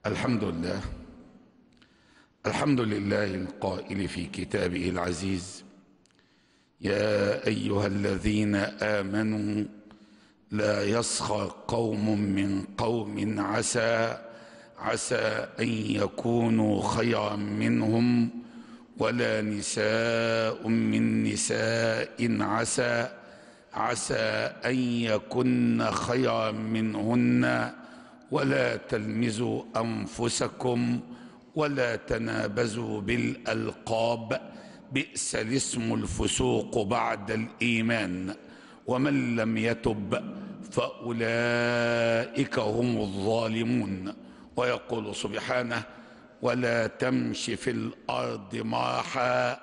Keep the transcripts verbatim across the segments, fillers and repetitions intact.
الحمد لله. الحمد لله القائل في كتابه العزيز: يا أيها الذين آمنوا لا يسخر قوم من قوم عسى عسى أن يكونوا خيرا منهم ولا نساء من نساء عسى عسى أن يكن خيرا منهن ولا تلمزوا أنفسكم ولا تنابزوا بالألقاب بئس الاسم الفسوق بعد الإيمان ومن لم يتب فأولئك هم الظالمون. ويقول سبحانه: ولا تمش في الأرض مرحا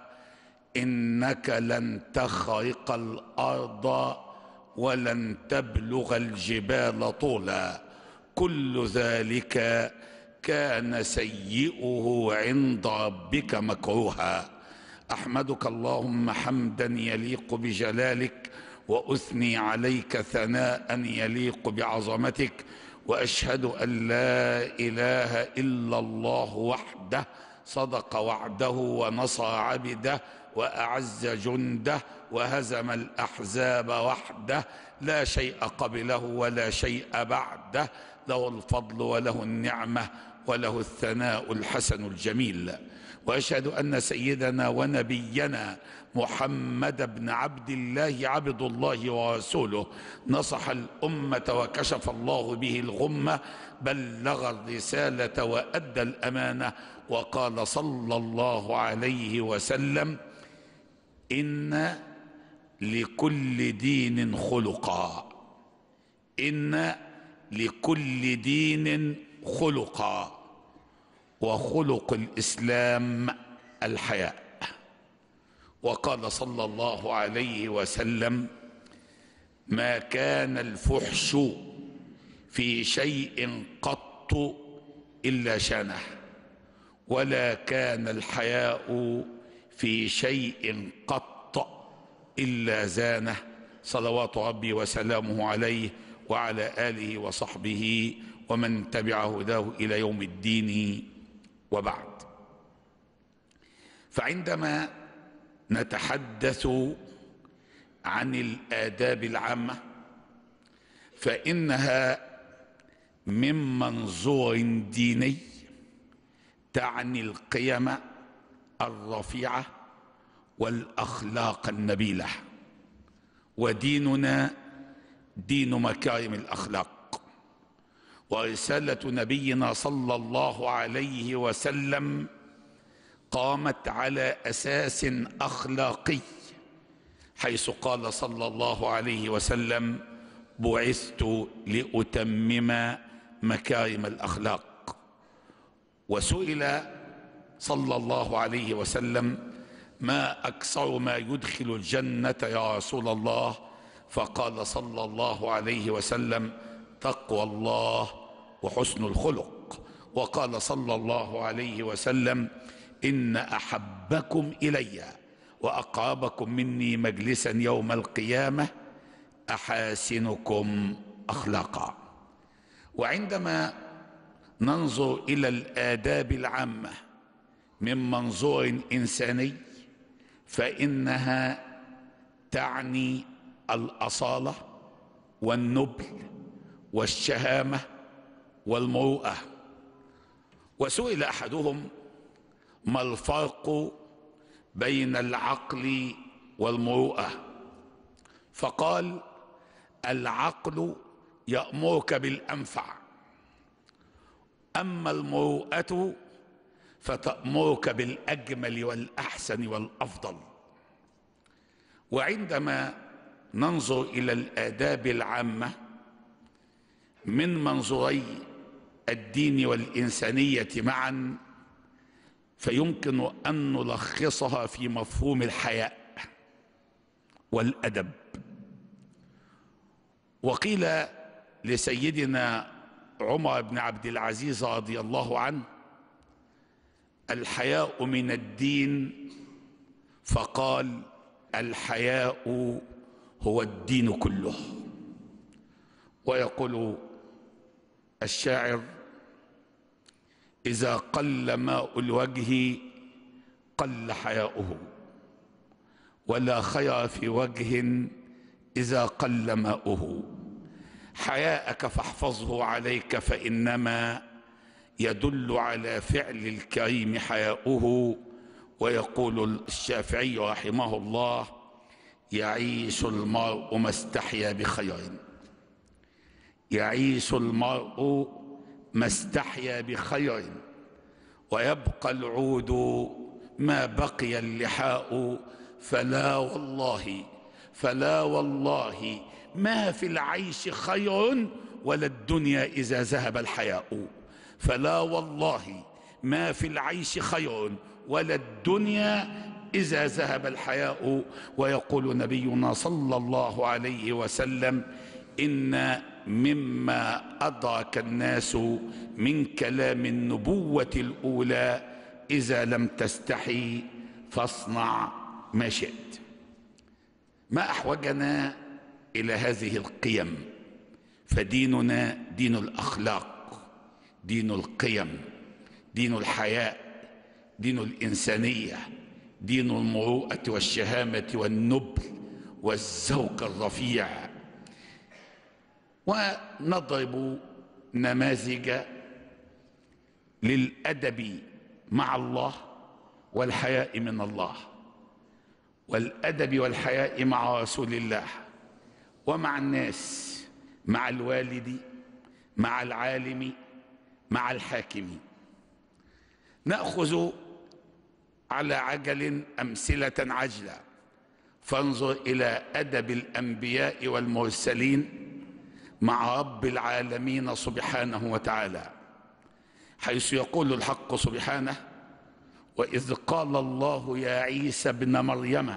إنك لن تخرق الأرض ولن تبلغ الجبال طولا كل ذلك كان سيئه عند ربك مكروها. أحمدك اللهم حمدا يليق بجلالك وأثني عليك ثناء يليق بعظمتك، وأشهد أن لا إله إلا الله وحده صدق وعده ونصر عبده وأعز جنده وهزم الأحزاب وحده لا شيء قبله ولا شيء بعده، له الفضل وله النعمة وله الثناء الحسن الجميل. وأشهد أن سيدنا ونبينا محمد بن عبد الله عبد الله ورسوله نصح الأمة وكشف الله به الغمة، بلغ الرسالة وأدى الأمانة، وقال صلى الله عليه وسلم: إن لكل دين خلقا إن لكل دين خلقا وخلق الإسلام الحياء. وقال صلى الله عليه وسلم: ما كان الفحش في شيء قط إلا شانه ولا كان الحياء في شيء قط إلا زانه، صلوات ربي وسلامه عليه وعلى آله وصحبه ومن تبع هداه إلى يوم الدين. وبعد، فعندما نتحدث عن الآداب العامة فإنها من منظور ديني تعني القيم الرفيعة والأخلاق النبيلة، وديننا دين مكارم الأخلاق، ورسالة نبينا صلى الله عليه وسلم قامت على أساس أخلاقي، حيث قال صلى الله عليه وسلم: بعثت لأتمم مكارم الأخلاق. وسئل صلى الله عليه وسلم: ما أكثر ما يدخل الجنة يا رسول الله؟ فقال صلى الله عليه وسلم: تقوى الله وحسن الخلق. وقال صلى الله عليه وسلم: إن أحبكم إلي وأقربكم مني مجلسا يوم القيامة أحاسنكم أخلاقا. وعندما ننظر إلى الآداب العامة من منظور إنساني فإنها تعني الأصالة والنبل والشهامة والمروءة. وسئل أحدهم: ما الفرق بين العقل والمروءة؟ فقال: العقل يأمرك بالأنفع، أما المروءة فتأمرك بالأجمل والأحسن والأفضل. وعندما ننظر إلى الآداب العامة من منظوري الدين والإنسانية معا فيمكن أن نلخصها في مفهوم الحياء والأدب. وقيل لسيدنا عمر بن عبد العزيز رضي الله عنه: الحياء من الدين، فقال: الحياء هو الدين كله. ويقول الشاعر: إذا قل ماء الوجه قل حياؤه، ولا خير في وجه إذا قل ماؤه. حياءك فاحفظه عليك، فإنما يدل على فعل الكريم حياؤه. ويقول الشافعي رحمه الله: يعيش المرء ما استحيا بخير، يعيش المرء ما استحيا بخير، ويبقى العود ما بقي اللحاء. فلا والله فلا والله ما في العيش خير ولا الدنيا إذا ذهب الحياء. فلا والله ما في العيش خير ولا الدنيا إذا ذهب الحياء. ويقول نبينا صلى الله عليه وسلم: إن مما أدرك الناس من كلام النبوة الأولى: إذا لم تستحي فاصنع ما شئت. ما أحوجنا إلى هذه القيم؟ فديننا دين الأخلاق، دين القيم، دين الحياء، دين الإنسانية، دين المروءة والشهامة والنبل والذوق الرفيع. ونضرب نماذج للأدب مع الله والحياء من الله، والأدب والحياء مع رسول الله ومع الناس، مع الوالد، مع العالم، مع الحاكم. نأخذ على عجل أمثلة عجلة، فانظر إلى أدب الأنبياء والمرسلين مع رب العالمين سبحانه وتعالى، حيث يقول الحق سبحانه: وإذ قال الله يا عيسى ابن مريم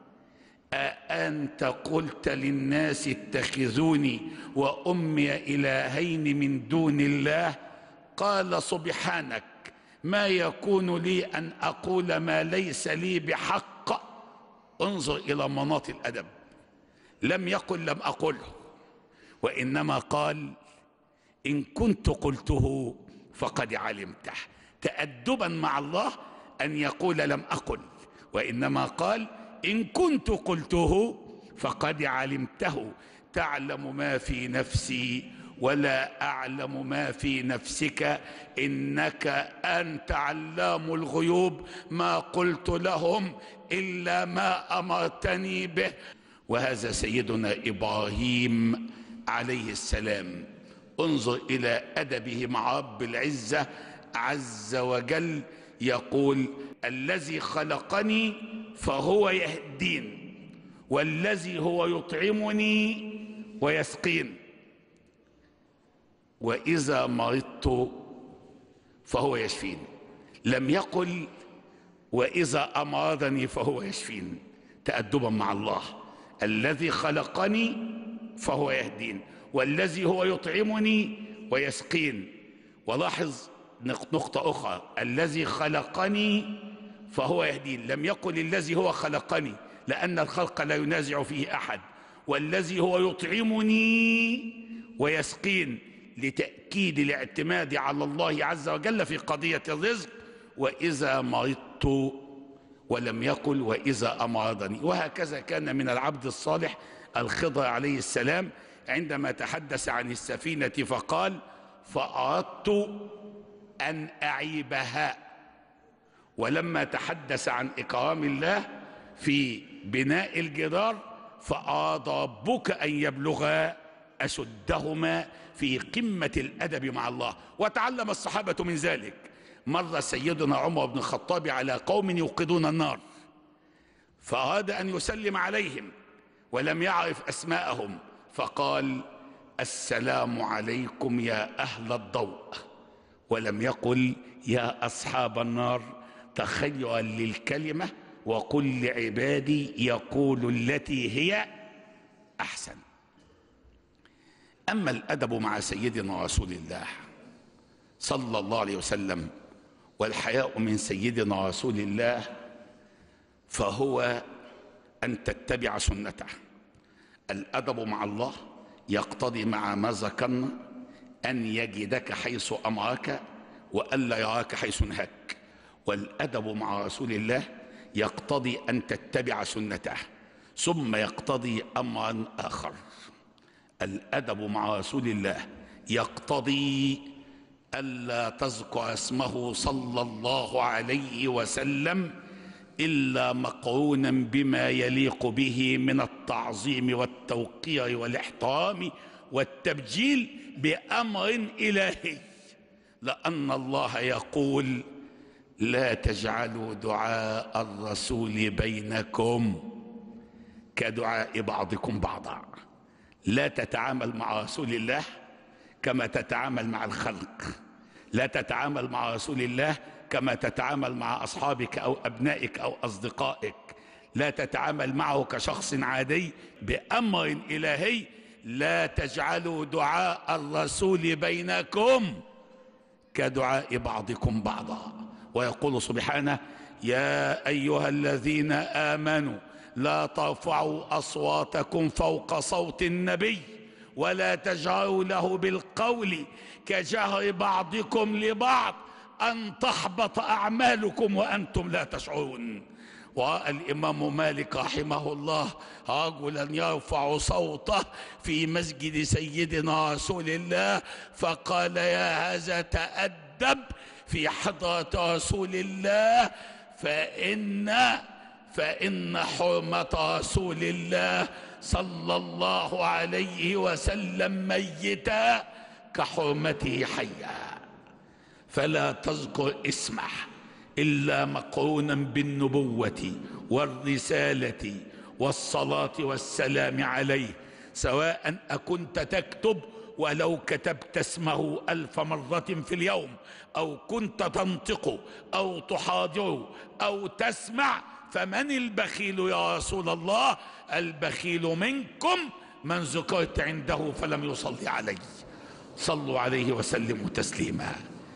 أأنت قلت للناس اتخذوني وأمي إلهين من دون الله؟ قال سبحانك ما يكون لي أن أقول ما ليس لي بحق. انظر إلى مناط الأدب، لم يقل لم أقله، وإنما قال إن كنت قلته فقد علمته، تأدبا مع الله أن يقول لم أقل، وإنما قال إن كنت قلته فقد علمته، تعلم ما في نفسي ولا أعلم ما في نفسك، إنك أنت علام الغيوب، ما قلت لهم إلا ما أمرتني به. وهذا سيدنا إبراهيم عليه السلام، انظر إلى أدبه مع رب العزة عز وجل، يقول: الذي خلقني فهو يهدين، والذي هو يطعمني ويسقين، وإذا مرضت فهو يشفين. لم يقل وإذا أمرضني فهو يشفين، تأدبا مع الله. الذي خلقني فهو يهدين، والذي هو يطعمني ويسقين. ولاحظ نقطة أخرى: الذي خلقني فهو يهدين، لم يقل الذي هو خلقني، لأن الخلق لا ينازع فيه أحد. والذي هو يطعمني ويسقين، لتأكيد الاعتماد على الله عز وجل في قضية الرزق. وإذا مرضت، ولم يقل وإذا أمرضني. وهكذا كان من العبد الصالح الخضر عليه السلام عندما تحدث عن السفينة فقال: فأردت أن أعيبها. ولما تحدث عن إكرام الله في بناء الجدار فأراد ربك أن يبلغا أشدهما في قمة الأدب مع الله. وتعلم الصحابة من ذلك. مر سيدنا عمر بن الخطاب على قوم يوقدون النار، فأراد أن يسلم عليهم ولم يعرف أسماءهم، فقال: السلام عليكم يا أهل الضوء، ولم يقل يا أصحاب النار، تخيرا للكلمة، وقل لعبادي يقول التي هي أحسن. أما الأدب مع سيدنا رسول الله صلى الله عليه وسلم والحياء من سيدنا رسول الله، فهو أن تتبع سنته. الأدب مع الله يقتضي مع ما ذكرنا أن يجدك حيث أمرك، وألا يراك حيث نهاك. والأدب مع رسول الله يقتضي أن تتبع سنته، ثم يقتضي أمرا آخر. الأدب مع رسول الله يقتضي ألا تذكر اسمه صلى الله عليه وسلم إلا مقرونا بما يليق به من التعظيم والتوقير والاحترام والتبجيل بأمر إلهي، لأن الله يقول: لا تجعلوا دعاء الرسول بينكم كدعاء بعضكم بعضا. لا تتعامل مع رسول الله كما تتعامل مع الخلق، لا تتعامل مع رسول الله كما تتعامل مع أصحابك أو أبنائك أو أصدقائك، لا تتعامل معه كشخص عادي، بأمر إلهي: لا تجعلوا دعاء الرسول بينكم كدعاء بعضكم بعضا. ويقول سبحانه: يا أيها الذين آمنوا لا ترفعوا أصواتكم فوق صوت النبي ولا تجهروا له بالقول كجهر بعضكم لبعض أن تحبط أعمالكم وأنتم لا تشعرون. ورأى الإمام مالك رحمه الله رجلا يرفع صوته في مسجد سيدنا رسول الله، فقال: يا هذا تأدب في حضرة رسول الله، فإن فإن حرمة رسول الله صلى الله عليه وسلم ميتا كحرمته حيا، فلا تذكر اسمه إلا مقرونا بالنبوة والرسالة والصلاة والسلام عليه، سواء أكنت تكتب ولو كتبت اسمه ألف مرة في اليوم، أو كنت تنطق أو تحاضر أو تسمع. فمن البخيل يا رسول الله؟ البخيل منكم من ذكرت عنده فلم يصلي عليه. صلوا عليه وسلموا تسليما.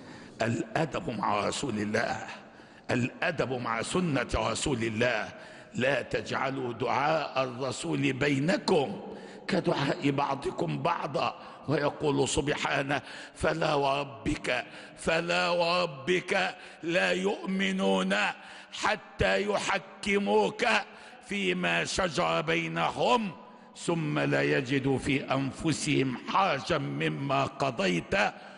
الأدب مع رسول الله، الأدب مع سنة رسول الله. لا تجعلوا دعاء الرسول بينكم كدعاء بعضكم بعضا. ويقول سبحانه: فلا وربك فلا وربك لا يؤمنون حتى يحكموك فيما شجر بينهم ثم لا يجدوا في أنفسهم حرجا مما قضيت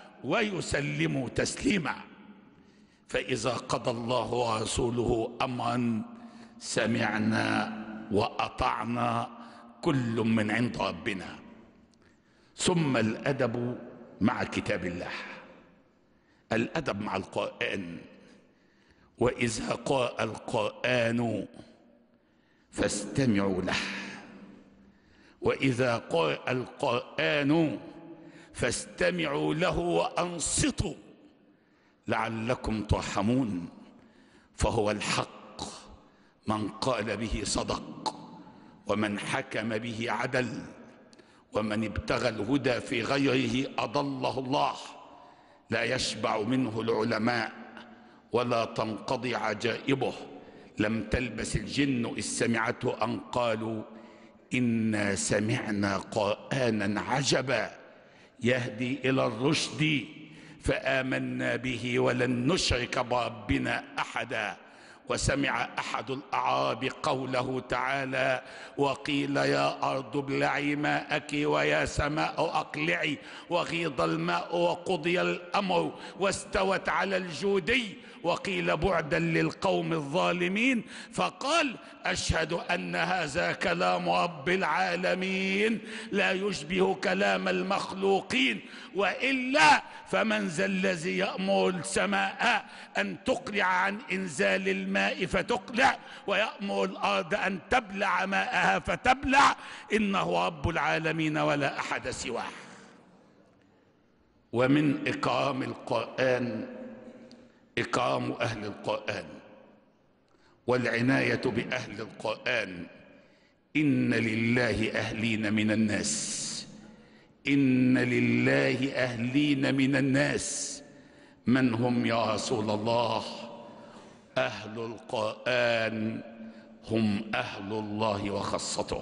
ويسلموا تسليما. فإذا قضى الله ورسوله أمرا سمعنا وأطعنا، كل من عند ربنا. ثم الأدب مع كتاب الله، الأدب مع القرآن. وإذا قرأ القرآن فاستمعوا له، وإذا قرأ القرآن فاستمعوا له وأنصتوا لعلكم ترحمون، فهو الحق، من قال به صدق، ومن حكم به عدل، ومن ابتغى الهدى في غيره أضله الله. لا يشبع منه العلماء ولا تنقضي عجائبه. لم تلبس الجن إذ سمعته أن قالوا: إنا سمعنا قرآنا عجبا يهدي إلى الرشد فآمنا به ولن نشرك بربنا أحدا. وسمع أحد الأعراب قوله تعالى: وقيل يا أرض ابلعي ماءك ويا سماء أقلعي، وغيض الماء وقضي الأمر واستوت على الجودي، وقيل بعدا للقوم الظالمين. فقال: أشهد أن هذا كلام رب العالمين لا يشبه كلام المخلوقين، وإلا فمن ذا الذي يأمر السماء أن تقلع عن إنزال الماء فتقلع، ويأمر الأرض أن تبلع ماءها فتبلع، إنه رب العالمين ولا أحد سواه. ومن إكرام القرآن إكرام أهل القرآن والعناية بأهل القرآن. إن لله أهلين من الناس، إن لله أهلين من الناس. من هم يا رسول الله؟ أهل القرآن هم أهل الله وخاصته.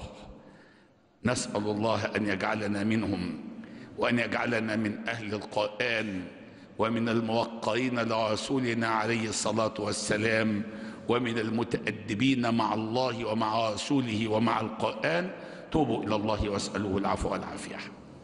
نسأل الله أن يجعلنا منهم، وأن يجعلنا من أهل القرآن، ومن الموقرين لرسولنا عليه الصلاة والسلام، ومن المتأدبين مع الله ومع رسوله ومع القرآن. توبوا إلى الله واسألوه العفو والعافية.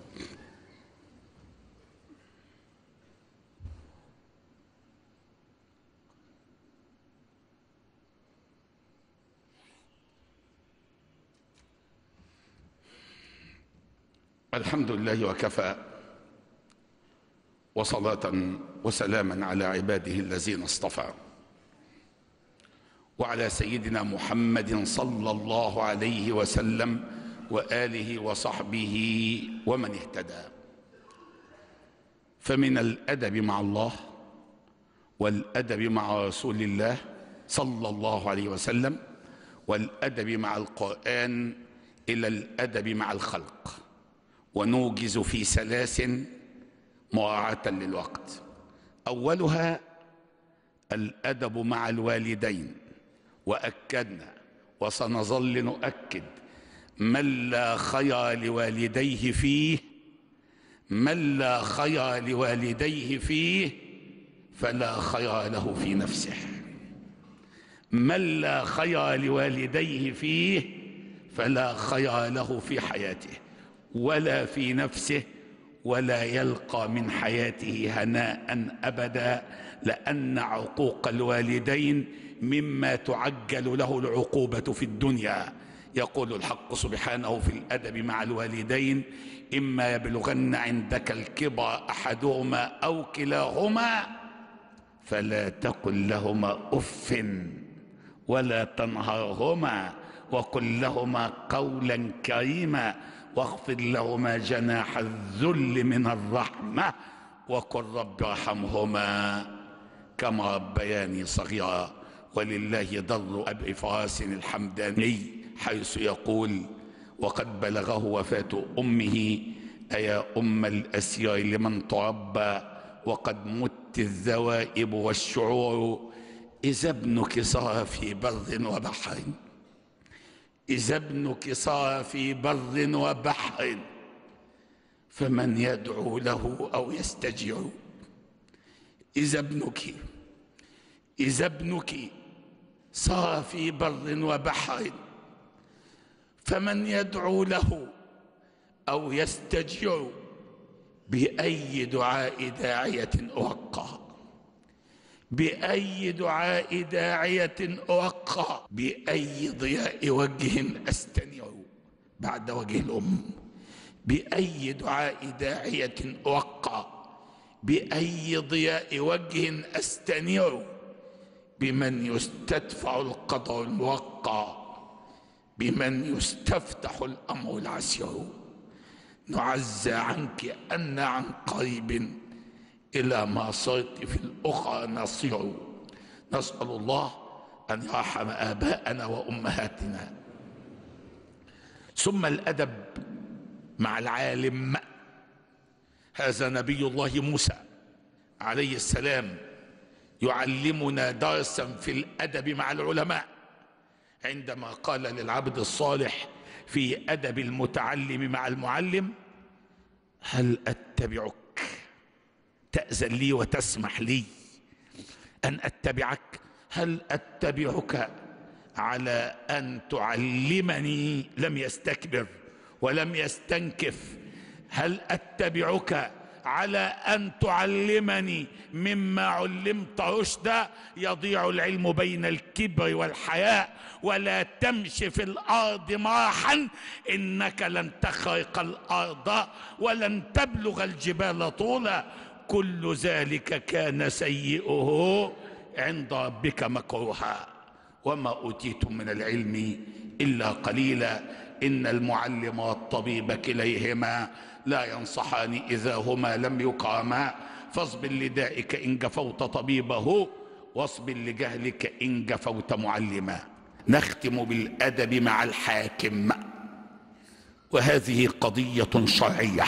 الحمد لله وكفى، وصلاة وسلاما على عباده الذين اصطفى، وعلى سيدنا محمد صلى الله عليه وسلم وآله وصحبه ومن اهتدى. فمن الأدب مع الله والأدب مع رسول الله صلى الله عليه وسلم والأدب مع القرآن إلى الأدب مع الخلق، ونوجز في ثلاث مراعاة للوقت. أولها الأدب مع الوالدين، وأكدنا وسنظل نؤكد: من لا خير لوالديه فيه من لا خير لوالديه فيه فلا خير له في نفسه. من لا خير لوالديه فيه فلا خير له في حياته ولا في نفسه، ولا يلقى من حياته هناء أبدا، لأن عقوق الوالدين مما تعجل له العقوبة في الدنيا. يقول الحق سبحانه في الأدب مع الوالدين: إما يبلغن عندك الكبر أحدهما أو كلاهما فلا تقل لهما أف ولا تنهرهما وقل لهما قولا كريما واخفض لهما جناح الذل من الرحمة وقل رب ارحمهما كما ربياني صغيرا. ولله در أبي فراس الحمداني حيث يقول: وقد بلغه وفاة أمه: أيا أم الأسير لمن تربى وقد مت الذوائب والشعور، إذا ابنك صار في بر وبحر إذا ابنك صار في بر وبحر فمن يدعو له أو يستجيع. إذا ابنك إذا ابنك صار في بر وبحر فمن يدعو له أو يستجيع. بأي دعاء داعية أوقع بأي دعاء داعية أوقع بأي ضياء وجه أستنيع بعد وجه الأم. بأي دعاء داعية أوقع بأي ضياء وجه أستنيع. بمن يستدفع القدر الموقع بمن يستفتح الأمر العسير. نعزى عنك أن عن قريب إلى ما صرت في الأخرى نصير. نسأل الله أن يرحم آباءنا وأمهاتنا. ثم الأدب مع العالم. هذا نبي الله موسى عليه السلام يعلمنا درسا في الأدب مع العلماء، عندما قال للعبد الصالح في أدب المتعلم مع المعلم: هل أتبعك؟ تأذن لي وتسمح لي أن أتبعك؟ هل أتبعك على أن تعلمني؟ لم يستكبر ولم يستنكف. هل أتبعك على أن تعلمني مما علمت رشدا؟ يضيع العلم بين الكبر والحياء. ولا تمشي في الأرض مراحا إنك لن تخرق الأرض ولن تبلغ الجبال طولا. كل ذلك كان سيئه عند ربك مكروها. وما أوتيتم من العلم إلا قليلا. إن المعلم والطبيب كليهما لا ينصحان إذا هما لم يقاما. فاصبر لدائك إن جفوت طبيبه واصبر لجهلك إن جفوت معلما. نختم بالأدب مع الحاكم، وهذه قضية شرعية.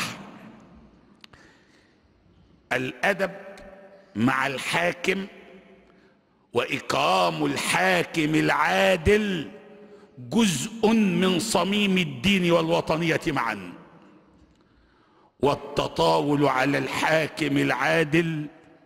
الأدب مع الحاكم وإكرام الحاكم العادل جزء من صميم الدين والوطنية معا. والتطاول على الحاكم العادل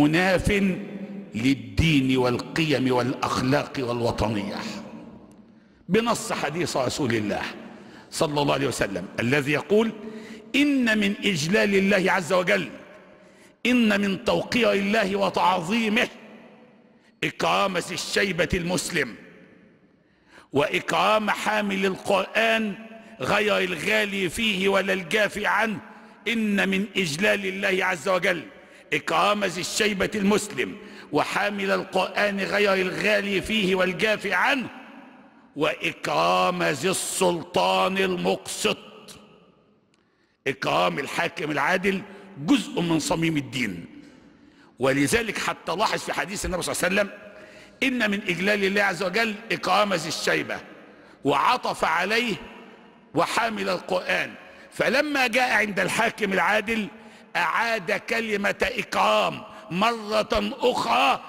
مناف للدين والقيم والأخلاق والوطنية، بنص حديث رسول الله صلى الله عليه وسلم الذي يقول: إن من إجلال الله عز وجل، إن من توقير الله وتعظيمه إكرام ذي الشيبة المسلم، وإكرام حامل القرآن غير الغالي فيه ولا الجافي عنه. إن من إجلال الله عز وجل إكرام ذي الشيبة المسلم وحامل القرآن غير الغالي فيه والجافي عنه، وإكرام ذي السلطان المقسط. إكرام الحاكم العادل جزء من صميم الدين، ولذلك حتى لاحظ في حديث النبي صلى الله عليه وسلم: إن من إجلال الله عز وجل إكرام ذي الشيبة، وعطف عليه وحامل القرآن. فلما جاء عند الحاكم العادل أعاد كلمة إكرام مرة أخرى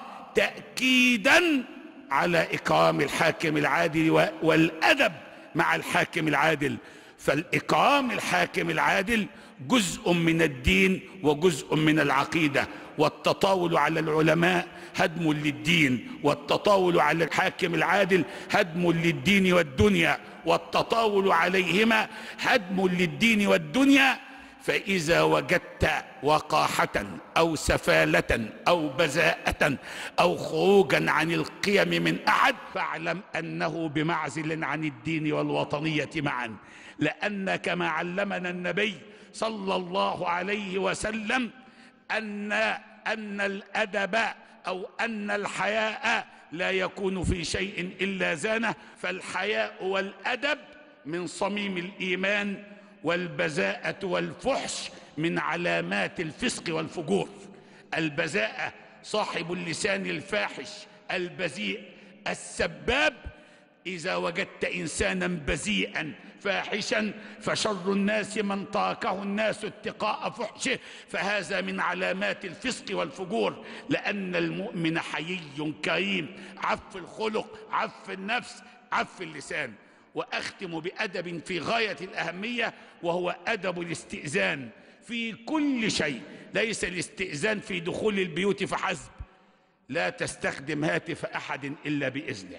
تأكيدا على إكرام الحاكم العادل والأدب مع الحاكم العادل. فالإكرام الحاكم العادل جزء من الدين وجزء من العقيدة، والتطاول على العلماء هدم للدين، والتطاول على الحاكم العادل هدم للدين والدنيا، والتطاول عليهما هدم للدين والدنيا. فإذا وجدت وقاحة أو سفالة أو بذاءة أو خروجا عن القيم من أحد، فاعلم أنه بمعزل عن الدين والوطنية معا، لأن كما علمنا النبي صلى الله عليه وسلم أن أن الأدب أو أن الحياء لا يكون في شيء إلا زانه، فالحياء والأدب من صميم الإيمان، والبذاءة والفحش من علامات الفسق والفجور. البذاءة صاحب اللسان الفاحش البذيء السباب. إذا وجدت إنسانا بذيئا فاحشا فشر الناس من تركه الناس اتقاء فحشه، فهذا من علامات الفسق والفجور، لأن المؤمن حيي كريم عف الخلق عف النفس عف اللسان. وأختم بأدب في غاية الأهمية، وهو أدب الاستئذان في كل شيء، ليس الاستئذان في دخول البيوت فحسب. لا تستخدم هاتف أحد إلا بإذنه،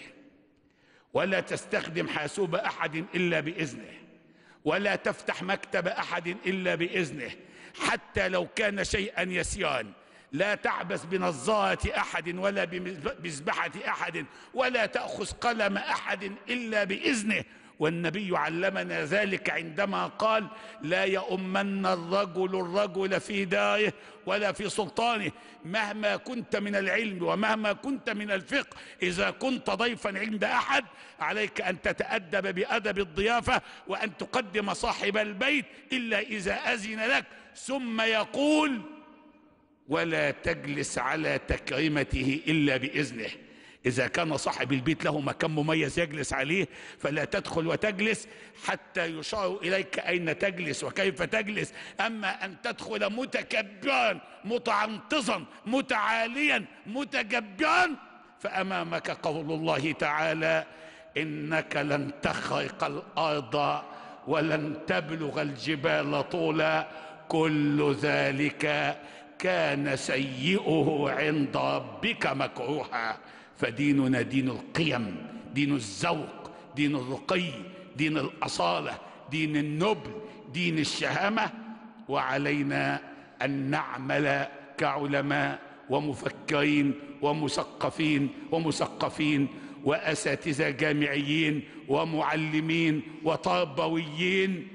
ولا تستخدم حاسوب أحد إلا بإذنه، ولا تفتح مكتب أحد إلا بإذنه، حتى لو كان شيئا يسيرا. لا تعبث بنظارة أحد ولا بمذبحة أحد، ولا تأخذ قلم أحد إلا بإذنه. والنبي علمنا ذلك عندما قال: لا يؤمن الرجل الرجل في داره ولا في سلطانه. مهما كنت من العلم ومهما كنت من الفقه، إذا كنت ضيفا عند أحد عليك أن تتأدب بأدب الضيافة، وأن تقدم صاحب البيت إلا إذا أذن لك. ثم يقول: ولا تجلس على تكريمته إلا بإذنه. إذا كان صاحب البيت له مكان مميز يجلس عليه، فلا تدخل وتجلس حتى يشار إليك أين تجلس وكيف تجلس. أما أن تدخل متكبرا متعنطزا متعاليا متجبرا، فأمامك قول الله تعالى: إنك لن تخرق الأرض ولن تبلغ الجبال طولا كل ذلك كان سيئه عند ربك مكروها. فديننا دين القيم، دين الذوق، دين الرقي، دين الأصالة، دين النبل، دين الشهامة. وعلينا أن نعمل كعلماء ومفكرين ومثقفين ومثقفين وأساتذة جامعيين ومعلمين وتربويين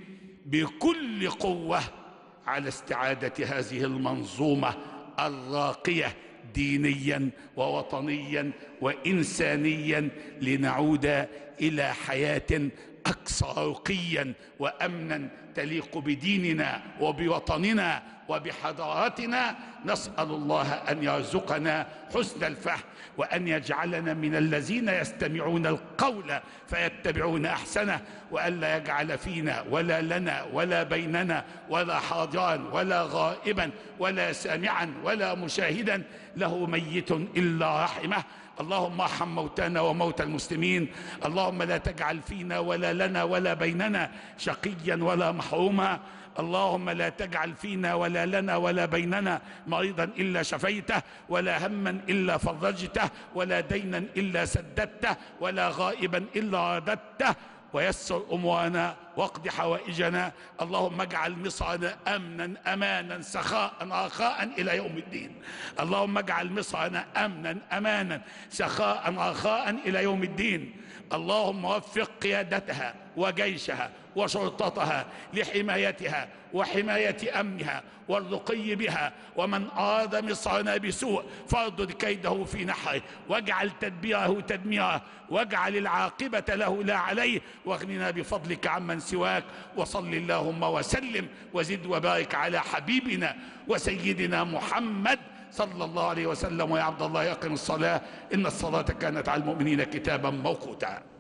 بكل قوة على استعادة هذه المنظومة الراقية دينيا ووطنيا وإنسانيا، لنعود إلى حياة أكثر رقيا وأمنا تليق بديننا وبوطننا وبحضارتنا. نسأل الله أن يرزقنا حسن الفهم، وأن يجعلنا من الذين يستمعون القول فيتبعون أحسنه، وأن لا يجعل فينا ولا لنا ولا بيننا ولا حاضرا ولا غائبا ولا سامعا ولا مشاهدا له ميت إلا رحمه. اللهم ارحم موتانا وموتى المسلمين. اللهم لا تجعل فينا ولا لنا ولا بيننا شقيا ولا محروما. اللهم لا تجعل فينا ولا لنا ولا بيننا مريضا إلا شفيته، ولا هما إلا فرجته، ولا دينا إلا سددته، ولا غائبا إلا رددته، ويسر أمورنا واقض حوائجنا. اللهم اجعل مصرنا أمنا أمانا سخاء رخاء إلى يوم الدين. اللهم اجعل مصرنا أمنا أمانا سخاء رخاء إلى يوم الدين. اللهم وفق قيادتها وجيشها وشرطتها لحمايتها وحماية أمنها والرقي بها، ومن أراد مصرنا بسوء فاردد كيده في نحره، واجعل تدبيره تدميره، واجعل العاقبة له لا عليه، واغننا بفضلك عمن سواك. وصل اللهم وسلم وزد وبارك على حبيبنا وسيدنا محمد صلى الله عليه وسلم. ويا عبد الله أقم الصلاة إن الصلاة كانت على المؤمنين كتابا موقوتا.